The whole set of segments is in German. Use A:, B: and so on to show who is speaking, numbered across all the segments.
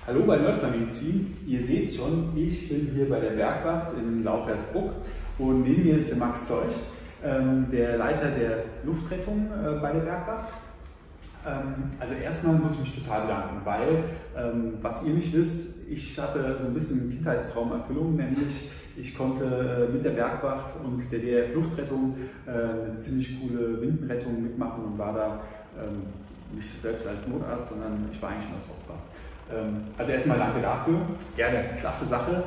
A: Hallo bei Nordfamilien. Ihr seht schon, ich bin hier bei der Bergwacht in Laufersbruck und neben mir ist der Max Zeuch, der Leiter der Luftrettung bei der Bergwacht. Also erstmal muss ich mich total bedanken, weil, was ihr nicht wisst, ich hatte so ein bisschen Kindheitstraumerfüllung, nämlich ich konnte mit der Bergwacht und der DRF Luftrettung eine ziemlich coole Windenrettung mitmachen und war da nicht selbst als Notarzt, sondern ich war eigentlich nur das Opfer. Also erstmal danke dafür, gerne, klasse Sache.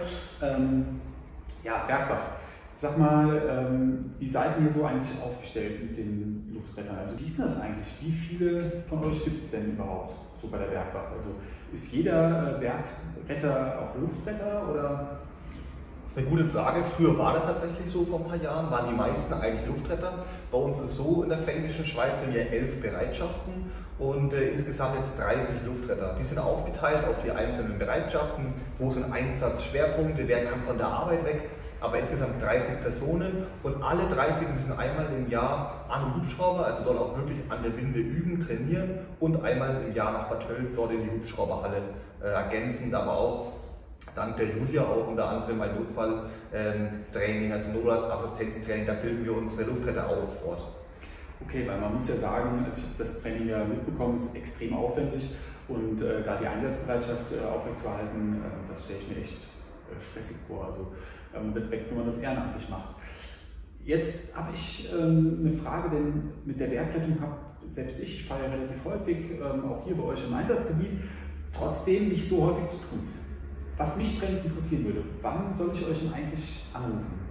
A: Ja, Bergwacht. Sag mal, wie seid ihr so eigentlich aufgestellt mit den Luftrettern? Also wie ist das eigentlich? Wie viele von euch gibt es denn überhaupt so bei der Bergwacht? Also ist jeder Bergretter auch Luftretter oder?
B: Das ist eine gute Frage. Früher war das tatsächlich so, vor ein paar Jahren waren die meisten eigentlich Luftretter. Bei uns ist es so, in der Fränkischen Schweiz sind ja 11 Bereitschaften und insgesamt jetzt 30 Luftretter. Die sind aufgeteilt auf die einzelnen Bereitschaften, wo sind Einsatzschwerpunkte, wer kann von der Arbeit weg, aber insgesamt 30 Personen und alle 30 müssen einmal im Jahr an den Hubschrauber, also dort auch wirklich an der Winde üben, trainieren und einmal im Jahr nach Bad Tölz dort in die Hubschrauberhalle ergänzend, aber auch dank der Julia auch unter anderem ein Notfalltraining, also Notarztassistenztraining, da bilden wir unsere Luftretter auch fort.
A: Okay, weil man muss ja sagen, also ich habe das Training ja mitbekommen, ist extrem aufwendig und da die Einsatzbereitschaft aufrechtzuerhalten, das stelle ich mir echt stressig vor. Also Respekt, wenn man das ehrenamtlich macht. Jetzt habe ich eine Frage, denn mit der Bergrettung habe selbst ich fahre ja relativ häufig, auch hier bei euch im Einsatzgebiet, trotzdem nicht so häufig zu tun. Was mich brennend interessieren würde, wann soll ich euch denn eigentlich anrufen?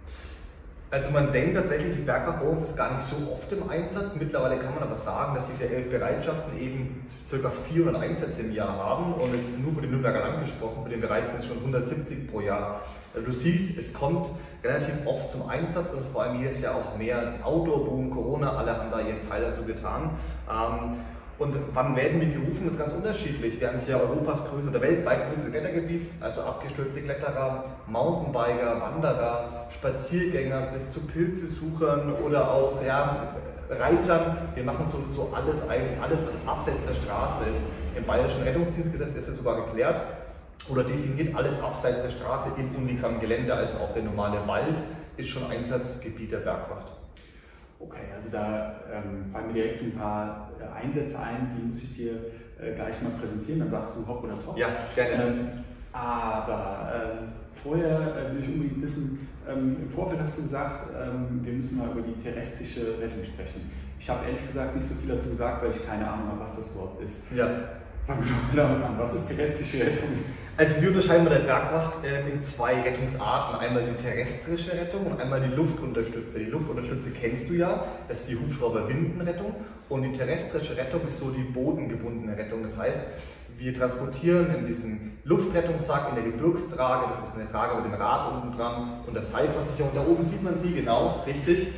B: Also man denkt tatsächlich, die Bergwacht bei uns ist gar nicht so oft im Einsatz. Mittlerweile kann man aber sagen, dass diese 11 Bereitschaften eben ca. 400 Einsätze im Jahr haben und jetzt nur für den Nürnberger Land gesprochen, für den Bereich sind es schon 170 pro Jahr. Du siehst, es kommt relativ oft zum Einsatz und vor allem jedes Jahr auch mehr. Outdoor-Boom, Corona, alle haben da ihren Teil dazu getan. Und wann werden wir gerufen? Das ist ganz unterschiedlich. Wir haben hier Europas größtes oder weltweit größtes Klettergebiet, also abgestürzte Kletterer, Mountainbiker, Wanderer, Spaziergänger bis zu Pilzesuchern oder auch Reitern. Wir machen so alles eigentlich, alles was abseits der Straße ist. Im Bayerischen Rettungsdienstgesetz ist es sogar geklärt oder definiert alles abseits der Straße im unwegsamen Gelände, also auch der normale Wald ist schon Einsatzgebiet der Bergwacht.
A: Okay, also da fallen mir direkt so ein paar Einsätze ein, die muss ich dir gleich mal präsentieren, dann sagst du hopp oder top.
B: Ja, gerne.
A: Aber vorher will ich unbedingt wissen, im Vorfeld hast du gesagt, wir müssen mal über die terrestrische Rettung sprechen. Ich habe ehrlich gesagt nicht so viel dazu gesagt, weil ich keine Ahnung habe, was das überhaupt ist.
B: Ja.
A: Fangen wir damit an. Was ist terrestrische Rettung?
B: Also wir unterscheiden bei der Bergwacht in zwei Rettungsarten. Einmal die terrestrische Rettung und einmal die Luftunterstütze. Die Luftunterstütze kennst du ja, das ist die Hubschrauber-Windenrettung und die terrestrische Rettung ist so die bodengebundene Rettung. Das heißt, wir transportieren in diesen Luftrettungssack in der Gebirgstrage, das ist eine Trage mit dem Rad unten dran und das Seilversicherung, da oben sieht man sie, genau, richtig.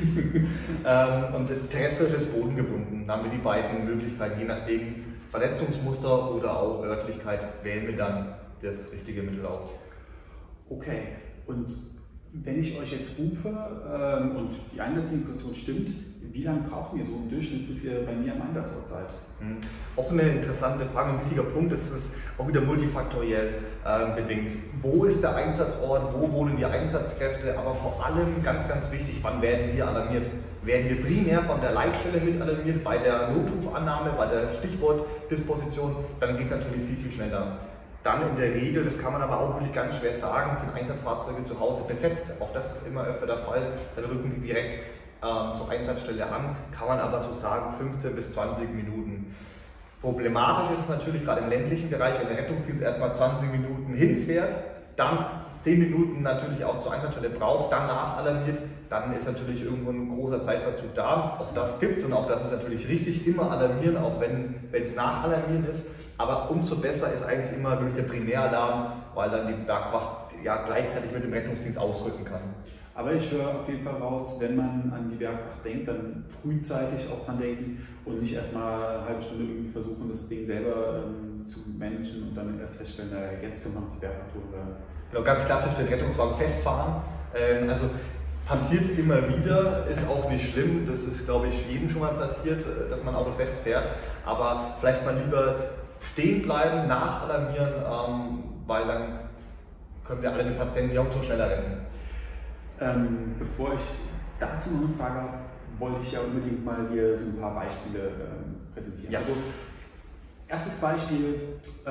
B: Und terrestrisch ist bodengebunden. Dann haben wir die beiden Möglichkeiten, je nachdem Verletzungsmuster oder auch Örtlichkeit, wählen wir dann das richtige Mittel aus.
A: Okay, und wenn ich euch jetzt rufe und die Einsatzsituation stimmt, wie lange braucht ihr so im Durchschnitt, bis ihr bei mir am Einsatzort seid?
B: Auch eine interessante Frage, ein wichtiger Punkt, das ist auch wieder multifaktoriell bedingt. Wo ist der Einsatzort, wo wohnen die Einsatzkräfte, aber vor allem ganz, ganz wichtig, wann werden wir alarmiert? Werden wir primär von der Leitstelle mit alarmiert, bei der Notrufannahme, bei der Stichwortdisposition, dann geht es natürlich viel, viel schneller. Dann in der Regel, das kann man aber auch wirklich ganz schwer sagen, sind Einsatzfahrzeuge zu Hause besetzt. Auch das ist immer öfter der Fall, dann rücken die direkt zur Einsatzstelle an, kann man aber so sagen 15 bis 20 Minuten. Problematisch ist es natürlich gerade im ländlichen Bereich, wenn der Rettungsdienst erstmal 20 Minuten hinfährt, dann 10 Minuten natürlich auch zur Einsatzstelle braucht, dann nachalarmiert, dann ist natürlich irgendwo ein großer Zeitverzug da. Auch das gibt es und auch das ist natürlich richtig, immer alarmieren, auch wenn es nachalarmieren ist. Aber umso besser ist eigentlich immer wirklich der Primäralarm, weil dann die Bergwacht ja gleichzeitig mit dem Rettungsdienst ausrücken kann.
A: Aber ich höre auf jeden Fall raus, wenn man an die Bergwacht denkt, dann frühzeitig auch dran denken und nicht erstmal eine halbe Stunde irgendwie versuchen, das Ding selber zu managen und dann erst feststellen, jetzt können wir noch die Bergwacht holen.
B: Genau, ganz klassisch den Rettungswagen festfahren. Also passiert immer wieder, ist auch nicht schlimm, das ist glaube ich jedem schon mal passiert, dass man ein Auto festfährt, aber vielleicht mal lieber stehen bleiben, nachalarmieren, weil dann können wir alle den Patienten ja auch so schneller retten.
A: Bevor ich dazu noch eine Frage habe, wollte ich ja unbedingt mal dir so ein paar Beispiele präsentieren.
B: Ja.
A: Also, erstes Beispiel,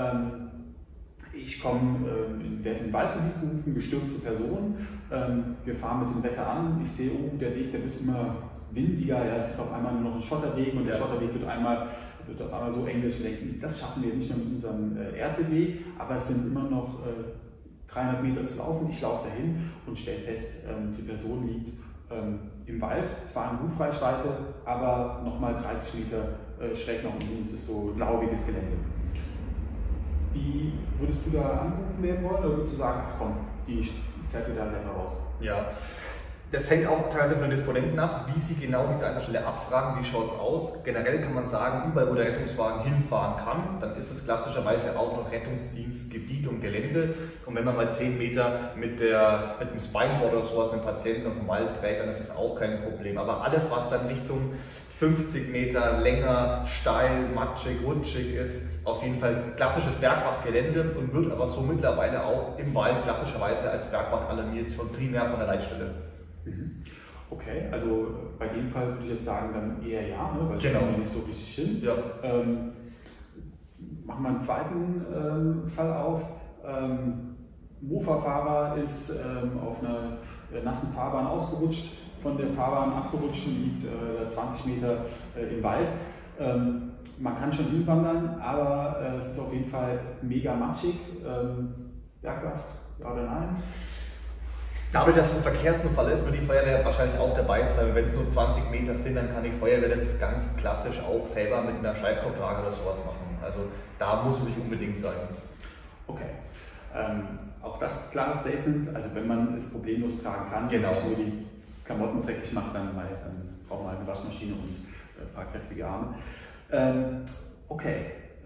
A: ich werde in den Waldgebiet gerufen, gestürzte Person, wir fahren mit dem Wetter an, ich sehe, oh, der Weg, der wird immer windiger, ja, es ist auf einmal nur noch ein Schotterweg und der Schotterweg wird auf einmal so eng, dass wir denken, das schaffen wir nicht nur mit unserem RTW, aber es sind immer noch 300 Meter zu laufen, ich laufe dahin und stelle fest, die Person liegt im Wald, zwar in Rufreichweite, aber nochmal 30 Meter schräg nach unten, es ist so laubiges Gelände. Wie würdest du da angerufen werden wollen oder würdest du sagen, ach komm, die zählt dir da selber raus?
B: Ja, das hängt auch teilweise von den Disponenten ab, wie sie genau diese Einsatzstelle abfragen, wie schaut es aus. Generell kann man sagen, überall wo der Rettungswagen hinfahren kann, dann ist es klassischerweise auch noch Rettungsdienstgebiet und Gelände. Und wenn man mal 10 Meter mit dem Spineboard oder sowas einen Patienten aus dem Wald trägt, dann ist es auch kein Problem. Aber alles, was dann Richtung 50 Meter länger, steil, matschig, rutschig ist, auf jeden Fall klassisches Bergwachtgelände und wird aber so mittlerweile auch im Wald klassischerweise als Bergwacht alarmiert, schon primär von der Leitstelle.
A: Okay, also bei dem Fall würde ich jetzt sagen, dann eher ja, ne? Weil
B: genau.
A: Ich nicht so richtig hin.
B: Ja.
A: Machen wir einen zweiten Fall auf. Mofa-Fahrer ist auf einer nassen Fahrbahn ausgerutscht, von der Fahrbahn abgerutscht und liegt 20 Meter im Wald. Man kann schon hinwandern, aber es ist auf jeden Fall mega matschig. Bergwacht, ja oder nein?
B: Dadurch, dass es ein Verkehrsunfall ist, wird die Feuerwehr wahrscheinlich auch dabei sein. Wenn es nur 20 Meter sind, dann kann die Feuerwehr das ganz klassisch auch selber mit einer Schleifkorbtrage oder sowas machen. Also da muss es nicht unbedingt sein.
A: Okay. Auch das klares Statement. Also wenn man es problemlos tragen kann,
B: genau.
A: Wenn sich nur die Klamotten dreckig macht, dann braucht man eine Waschmaschine und ein paar kräftige Arme. Okay.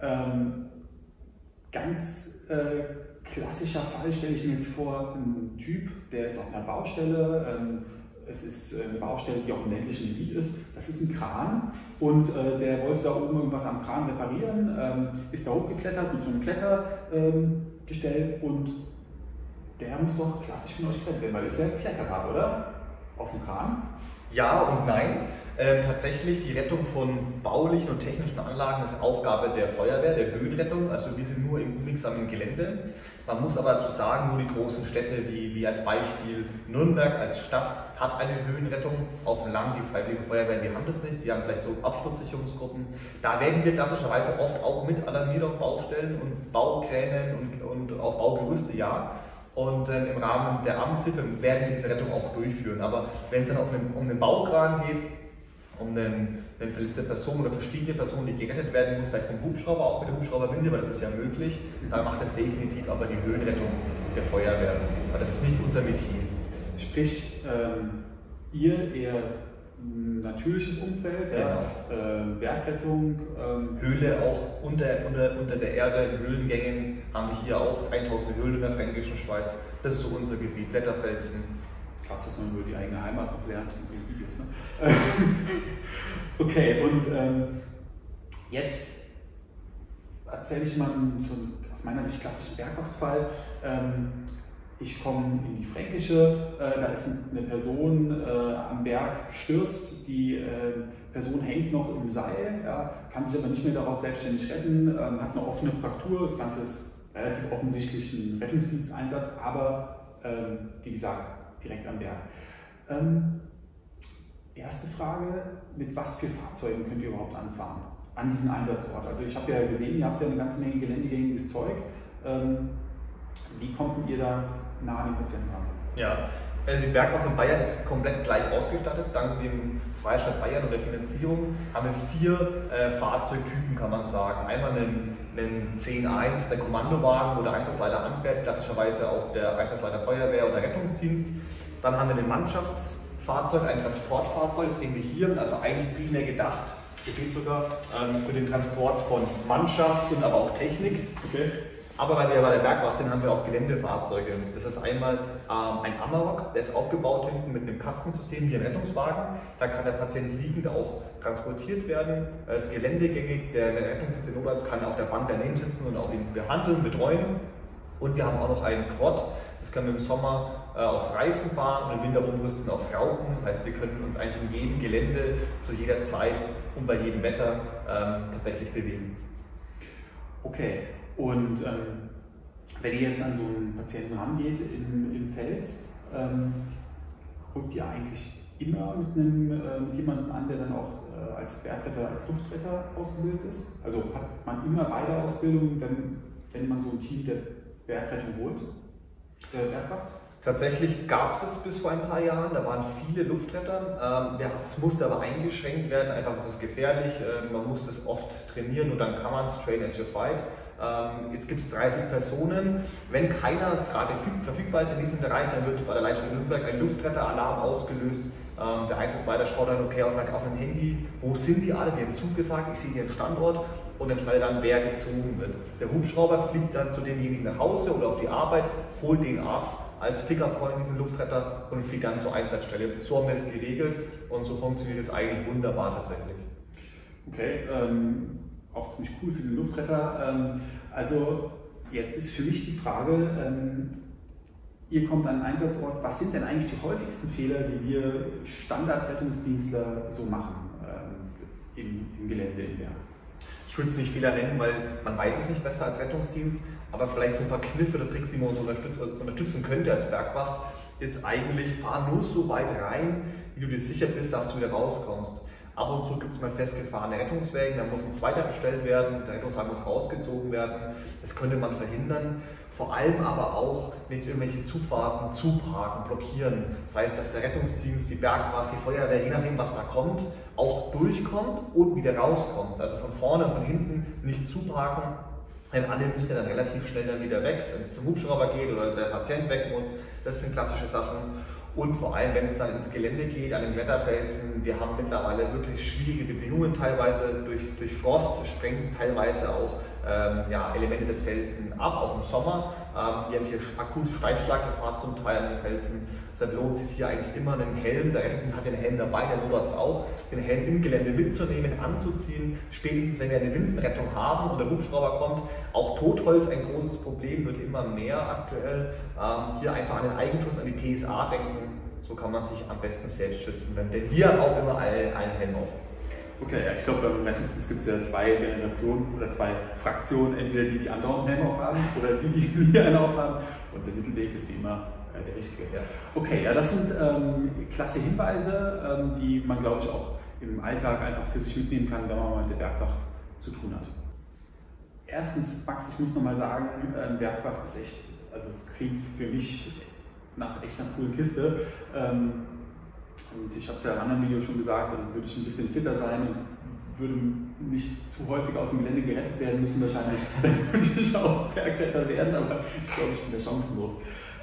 A: Ganz klassischer Fall stelle ich mir jetzt vor, ein Typ, der ist auf einer Baustelle, es ist eine Baustelle, die auch im ländlichen Gebiet ist, das ist ein Kran und der wollte da oben irgendwas am Kran reparieren, ist da hochgeklettert mit so einem Klettergestell und der muss doch klassisch von euch gerettet werden, weil das ist ja ein Kletterer, oder? Auf dem Kran?
B: Ja und nein. Tatsächlich die Rettung von baulichen und technischen Anlagen ist Aufgabe der Feuerwehr, der Höhenrettung. Also wir sind nur im unlinksamen Gelände. Man muss aber dazu sagen, nur die großen Städte wie als Beispiel Nürnberg als Stadt hat eine Höhenrettung. Auf dem Land, die Freiwillige Feuerwehren, die haben das nicht. Die haben vielleicht so Absturzsicherungsgruppen. Da werden wir klassischerweise oft auch mit alarmiert auf Baustellen und Baukränen und auch Baugerüste, ja. Und im Rahmen der Amtshilfe werden wir diese Rettung auch durchführen. Aber wenn es dann um einen Baukran geht, um eine verletzte Person oder verstiegene Person, die gerettet werden muss, vielleicht vom Hubschrauber, auch mit der Hubschrauberwinde, weil das ist ja möglich, dann macht das definitiv aber die Höhenrettung der Feuerwehr. Weil das ist nicht unser Metier.
A: Sprich, ihr eher natürliches Umfeld,
B: genau.
A: Bergrettung.
B: Höhle auch unter der Erde, in Höhlengängen haben wir hier auch 1000 Höhlen in der Fränkischen Schweiz. Das ist so unser Gebiet, Kletterfelsen.
A: Krass, dass man über die eigene Heimat noch lernt in so Videos. Ne? Okay, und jetzt erzähle ich mal so aus meiner Sicht klassischen Bergwachtfall. Ich komme in die Fränkische, da ist eine Person am Berg gestürzt, die Person hängt noch im Seil, ja, kann sich aber nicht mehr daraus selbstständig retten, hat eine offene Fraktur, das Ganze ist relativ offensichtlich ein Rettungsdiensteinsatz, aber wie gesagt, direkt am Berg. Erste Frage, mit was für Fahrzeugen könnt ihr überhaupt anfahren an diesen Einsatzort? Also ich habe ja gesehen, ihr habt ja eine ganze Menge geländegängiges Zeug. Wie kommt ihr da nah an den Patienten ran?
B: Ja, also die Bergwacht in Bayern ist komplett gleich ausgestattet. Dank dem Freistaat Bayern und der Finanzierung haben wir 4 Fahrzeugtypen, kann man sagen. Einmal einen 10.1, der Kommandowagen, wo der Einsatzleiter anfährt, klassischerweise auch der Einsatzleiter Feuerwehr oder Rettungsdienst. Dann haben wir ein Mannschaftsfahrzeug, ein Transportfahrzeug, das sehen wir hier, also eigentlich primär gedacht, steht sogar für den Transport von Mannschaft und aber auch Technik.
A: Okay.
B: Aber weil wir bei der Bergwacht sind, haben wir auch Geländefahrzeuge. Das ist einmal ein Amarok, der ist aufgebaut hinten mit einem Kastensystem wie ein Rettungswagen. Da kann der Patient liegend auch transportiert werden. Er ist geländegängig, der Rettungsdienst in Notarzt kann auf der Bank daneben sitzen und auch ihn behandeln, betreuen. Und wir haben auch noch einen Quad, das können wir im Sommer auf Reifen fahren und im Winter umrüsten auf Raupen. Heißt, wir können uns eigentlich in jedem Gelände zu jeder Zeit und bei jedem Wetter tatsächlich bewegen.
A: Okay, und wenn ihr jetzt an so einen Patienten rangeht im Fels, rückt ihr eigentlich immer mit jemandem an, der dann auch als Bergretter, als Luftretter ausgebildet ist? Also hat man immer beide Ausbildungen, wenn man so ein Team der Bergrettung holt, der Bergwacht?
B: Tatsächlich gab es bis vor ein paar Jahren, da waren viele Luftretter. Es musste aber eingeschränkt werden, einfach das ist gefährlich, man muss es oft trainieren und dann kann man es train as you fight. Jetzt gibt es 30 Personen. Wenn keiner gerade verfügbar ist in diesem Bereich, dann wird bei der Leitstelle Nürnberg ein Luftretteralarm ausgelöst. Der Einsatzleiter schaut dann, okay, auf einem Handy, wo sind die alle? Die haben zugesagt, ich sehe ihren Standort und entscheidet dann, wer gezogen wird. Der Hubschrauber fliegt dann zu demjenigen nach Hause oder auf die Arbeit, holt den ab als Pickup-Point, diesen Luftretter, und fliegt dann zur Einsatzstelle. So haben wir es geregelt und so funktioniert es eigentlich wunderbar tatsächlich.
A: Okay, auch ziemlich cool für den Luftretter. Also jetzt ist für mich die Frage, ihr kommt an einen Einsatzort, was sind denn eigentlich die häufigsten Fehler, die wir Standardrettungsdienstler so machen im Gelände im Berg?
B: Ich würde es nicht Fehler nennen, weil man weiß es nicht besser als Rettungsdienst, aber vielleicht so ein paar Kniffe oder Tricks, die man uns unterstützen könnte als Bergwacht, ist eigentlich, fahr nur so weit rein, wie du dir sicher bist, dass du wieder rauskommst. Ab und zu gibt es mal festgefahrene Rettungswägen, da muss ein zweiter bestellt werden, der Rettungswagen muss rausgezogen werden. Das könnte man verhindern. Vor allem aber auch nicht irgendwelche Zufahrten zuparken, blockieren. Das heißt, dass der Rettungsdienst, die Bergwacht, die Feuerwehr, je nachdem was da kommt, auch durchkommt und wieder rauskommt. Also von vorne und von hinten nicht zuparken, denn alle müssen ja dann relativ schnell dann wieder weg, wenn es zum Hubschrauber geht oder der Patient weg muss. Das sind klassische Sachen. Und vor allem, wenn es dann ins Gelände geht, an den Wetterfelsen, wir haben mittlerweile wirklich schwierige Bedingungen, teilweise durch Frost sprengen teilweise auch Elemente des Felsen ab, auch im Sommer. Wir haben hier akute Steinschlaggefahr zum Teil an den Felsen. Deshalb lohnt es sich hier eigentlich immer einen Helm, der Rettungsdienst hat den Helm dabei, der Notarzt auch, den Helm im Gelände mitzunehmen, anzuziehen. Spätestens wenn wir eine Windenrettung haben und der Hubschrauber kommt, auch Totholz ein großes Problem, wird immer mehr aktuell. Hier einfach an den Eigenschutz, an die PSA denken, so kann man sich am besten selbst schützen, denn wir haben auch immer einen Helm auf.
A: Okay, ja, ich glaube, beim Rettungsdienst gibt es ja zwei Generationen oder zwei Fraktionen, entweder die andauernd einen Helm aufhaben oder die nie einen aufhaben, und der Mittelweg ist wie immer der richtige. Ja. Okay, ja, das sind klasse Hinweise, die man, glaube ich, auch im Alltag einfach für sich mitnehmen kann, wenn man mal mit der Bergwacht zu tun hat. Erstens, Max, ich muss nochmal sagen, Bergwacht ist echt, also es klingt für mich nach echt einer coolen Kiste. Und ich habe es ja im anderen Video schon gesagt, also würde ich ein bisschen fitter sein und würde nicht zu häufig aus dem Gelände gerettet werden müssen, wahrscheinlich würde ich auch Bergretter werden, aber ich glaube, ich bin da chancenlos.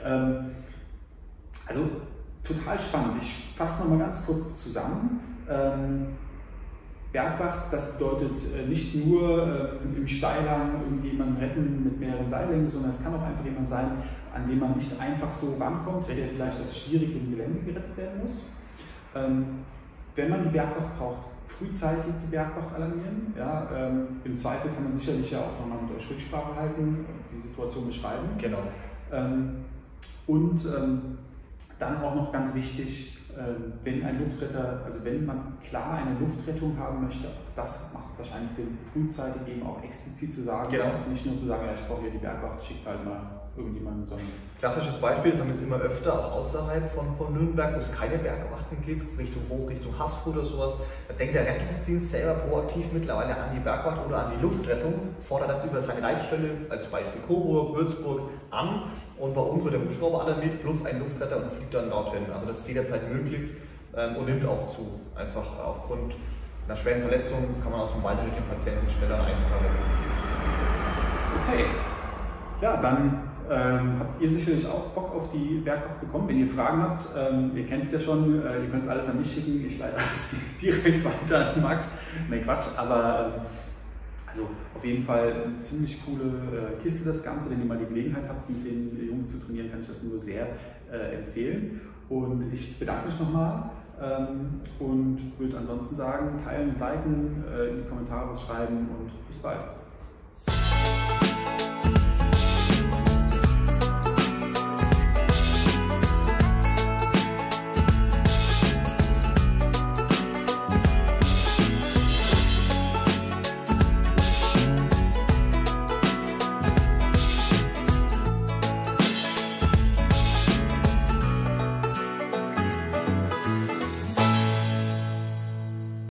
A: Also total spannend. Ich fasse nochmal ganz kurz zusammen. Bergwacht, das bedeutet nicht nur im Steilhang irgendjemanden retten mit mehreren Seillängen, sondern es kann auch einfach jemand sein, an dem man nicht einfach so rankommt, der vielleicht aus schwierigem Gelände gerettet werden muss. Wenn man die Bergwacht braucht, frühzeitig die Bergwacht alarmieren. Ja, im Zweifel kann man sicherlich ja auch nochmal mit euch Rücksprache halten, die Situation beschreiben.
B: Genau.
A: Und dann auch noch ganz wichtig, wenn ein Luftretter, also wenn man klar eine Luftrettung haben möchte, das macht wahrscheinlich Sinn, frühzeitig eben auch explizit zu sagen,
B: genau.
A: Nicht nur zu sagen, ja, ich brauche hier die Bergwacht, schickt halt mal irgendjemanden, sondern...
B: Klassisches Beispiel, das haben wir jetzt immer öfter, auch außerhalb von Nürnberg, wo es keine Bergwachten gibt, Richtung Hoch, Richtung Haßfurt oder sowas. Da denkt der Rettungsdienst selber proaktiv mittlerweile an die Bergwacht oder an die Luftrettung, fordert das über seine Leitstelle, als Beispiel Coburg, Würzburg, an, und bei uns wird der Hubschrauber alarmiert plus ein Luftretter und fliegt dann dorthin. Also das ist jederzeit möglich und nimmt auch zu. Einfach aufgrund einer schweren Verletzung kann man aus dem Wald durch den Patienten schneller und einfacher retten.
A: Okay, ja, dann habt ihr sicherlich auch Bock auf die Bergwacht bekommen. Wenn ihr Fragen habt, ihr kennt es ja schon, ihr könnt alles an mich schicken, ich leite alles direkt weiter an Max. Ne, Quatsch, aber also Also auf jeden Fall eine ziemlich coole Kiste das Ganze. Wenn ihr mal die Gelegenheit habt, mit den Jungs zu trainieren, kann ich das nur sehr empfehlen. Und ich bedanke mich nochmal und würde ansonsten sagen, teilen und liken, in die Kommentare was schreiben und bis bald.